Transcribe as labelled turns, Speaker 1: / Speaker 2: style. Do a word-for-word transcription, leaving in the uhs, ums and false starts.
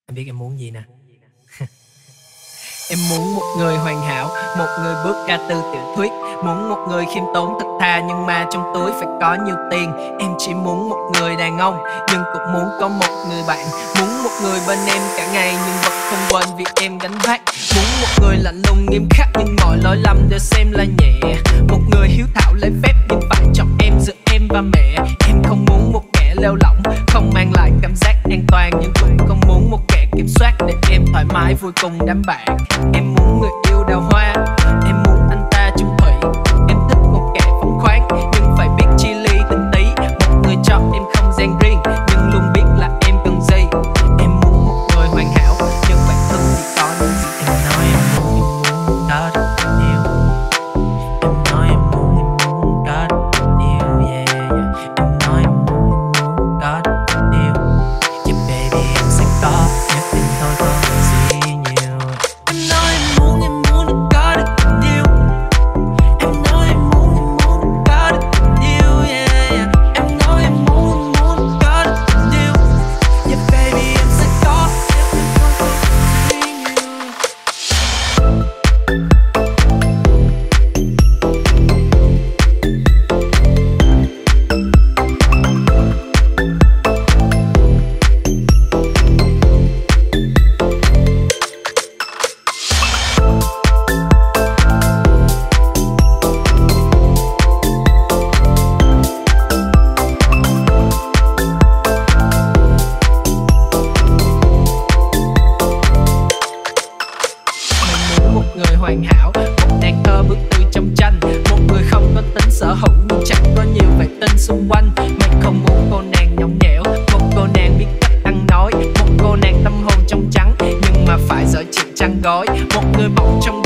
Speaker 1: Em biết em muốn gì nè. Em muốn một người hoàn hảo, một người bước ra từ tiểu thuyết. Muốn một người khiêm tốn thật thà nhưng mà trong túi phải có nhiều tiền. Em chỉ muốn một người đàn ông nhưng cũng muốn có một người bạn. Muốn một người bên em cả ngày nhưng vẫn không quên việc em gánh vác. Muốn một người lạnh lùng nghiêm khắc nhưng mọi lỗi lầm đều xem là nhẹ. Một người hiếu thảo lấy phép nhưng phải chọn em giữa em và mẹ. Em không muốn một kẻ lêu lỏng, không mang lại cảm giác an toàn, nhưng cũng không muốn một kẻ kiểm soát để em thoải mái vui cùng đám bạn. Em muốn người yêu đào hoa, em muốn anh ta chung thủy. Em thích một kẻ phóng khoáng nhưng phải biết chia ly tinh tí. Một người cho em không gian riêng nhưng luôn biết là em cần gì. Em muốn một người hoàn hảo nhưng bản thân thì có những gì em nói. Em muốn, em muốn có rất nhiều. Em nói em muốn, em muốn có rất nhiều, yeah, yeah, yeah. Em nói em muốn, em muốn có rất nhiều. Yeah baby em sẽ có, nhất định thôi không gì nhiều. Em nói em muốn, em muốn được có được nhiều. Em nói em muốn, em muốn được có được nhiều, yeah, yeah. Em nói em muốn, em muốn được có được nhiều. Yeah baby em sẽ có, nhất định thôi không gì nhiều. Mình muốn một người hoàn hảo, một nàng thơ bước từ trong tranh. Một người không có tính sở hữu nhưng chẳng có nhiều vệ tinh xung quanh. Mình không muốn cô nàng nhõng nhẽo, một cô nàng biết cách ăn nói. Một cô nàng tâm hồn trong trắng nhưng mà phải giỏi chuyện chăn gối. Một người mộng trong